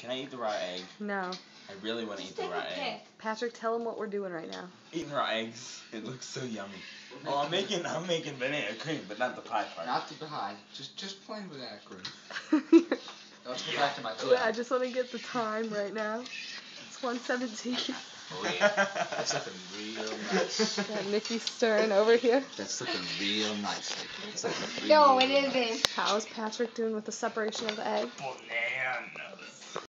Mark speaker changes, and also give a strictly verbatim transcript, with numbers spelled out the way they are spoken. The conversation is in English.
Speaker 1: Can I eat the raw egg?
Speaker 2: No.
Speaker 1: I really want to eat the raw egg.
Speaker 2: Patrick, tell him what we're doing right now.
Speaker 1: Eating raw eggs. It looks so yummy. Oh, I'm making I'm making banana cream, but not the pie part.
Speaker 3: Not the pie. Just just plain banana cream. Let's go back to my
Speaker 2: Wait, I just want to get the time right now. It's one seventeen.
Speaker 3: Oh yeah. That's looking real nice.
Speaker 2: Got Nikki stirring over here.
Speaker 3: That's looking real nicely. It's looking real
Speaker 4: No, it
Speaker 3: nice.
Speaker 4: isn't.
Speaker 2: How's Patrick doing with the separation of the egg?
Speaker 1: Banana.